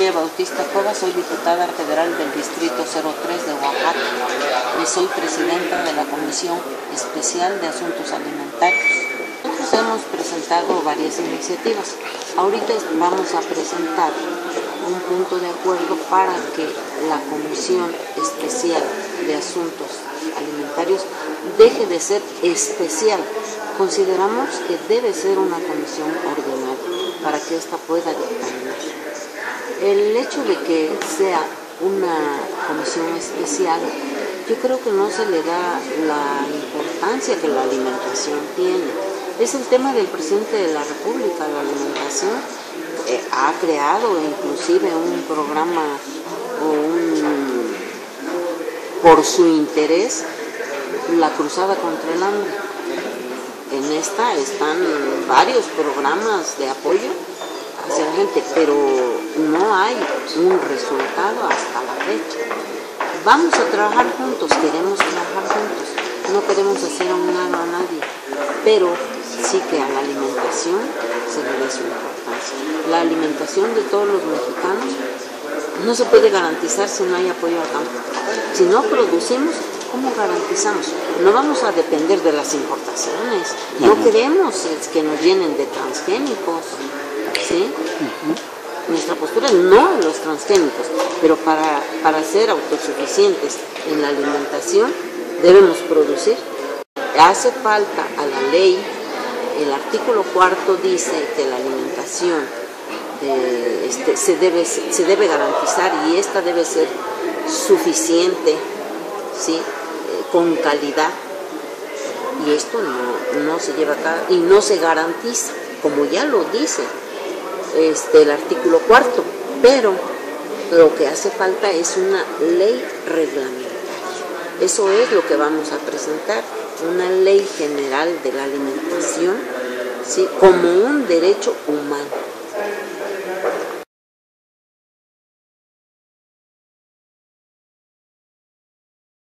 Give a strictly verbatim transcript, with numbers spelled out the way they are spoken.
María Bautista Cuevas, soy diputada federal del Distrito cero tres de Oaxaca y soy presidenta de la Comisión Especial de Asuntos Alimentarios. Nosotros hemos presentado varias iniciativas. Ahorita vamos a presentar un punto de acuerdo para que la Comisión Especial de Asuntos Alimentarios deje de ser especial. Consideramos que debe ser una comisión ordinaria para que ésta pueda dictaminar. El hecho de que sea una comisión especial, yo creo que no se le da la importancia que la alimentación tiene. Es el tema del presidente de la República, la alimentación. Eh, ha creado inclusive un programa o un, por su interés, la Cruzada contra el Hambre. En esta están varios programas de apoyo hacia la gente, pero no hay un resultado hasta la fecha. Vamos a trabajar juntos, queremos trabajar juntos, no queremos hacer a un lado a nadie, pero sí que a la alimentación se le dé su importancia. La alimentación de todos los mexicanos no se puede garantizar si no hay apoyo al campo. Si no producimos, ¿cómo garantizamos? No vamos a depender de las importaciones. No uh-huh. queremos que nos llenen de transgénicos. ¿Sí? Uh-huh. Nuestra postura es no a los transgénicos, pero para, para ser autosuficientes en la alimentación debemos producir. Hace falta a la ley, el artículo cuarto dice que la alimentación eh, este, se, debe, se debe garantizar y esta debe ser suficiente, ¿sí? eh, con calidad, y esto no, no se lleva a cabo y no se garantiza, como ya lo dice este, el artículo cuarto, pero lo que hace falta es una ley reglamentaria. Eso es lo que vamos a presentar, una ley general de la alimentación, ¿sí? como un derecho humano.